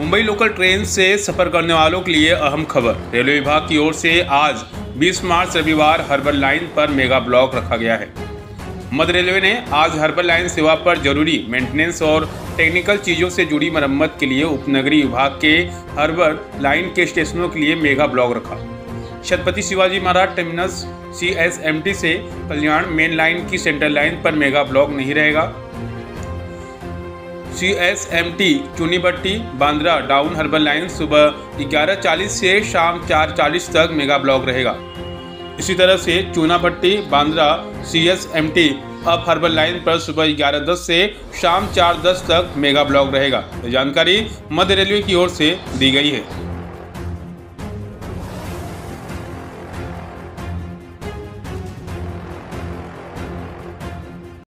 Mumbai local train से सफर करने वालों के लिए अहम खबर। रेलवे विभाग की ओर से आज 20 मार्च रविवार हार्बर लाइन पर मेगा ब्लॉक रखा गया है। मध्य रेलवे ने आज हार्बर लाइन सेवा पर जरूरी मेंटेनेंस और टेक्निकल चीजों से जुड़ी मरम्मत के लिए उपनगरीय विभाग के हार्बर लाइन के स्टेशनों के लिए मेगा ब्लॉक रखा। छत्रपति शिवाजी महाराज टर्मिनस CSMT से कल्याण मेन लाइन की सेंट्रल लाइन पर मेगा ब्लॉक नहीं रहेगा। CSMT Chunabhatti Bandra down harbour line सुबह 11:40 से शाम 4:40 तक मेगा ब्लॉक रहेगा। इसी तरह से Chunabhatti Bandra CSMT up harbour line पर सुबह 11:10 से शाम 4:10 तक मेगा ब्लॉक रहेगा। जानकारी मध्य रेलवे की ओर से दी गई है।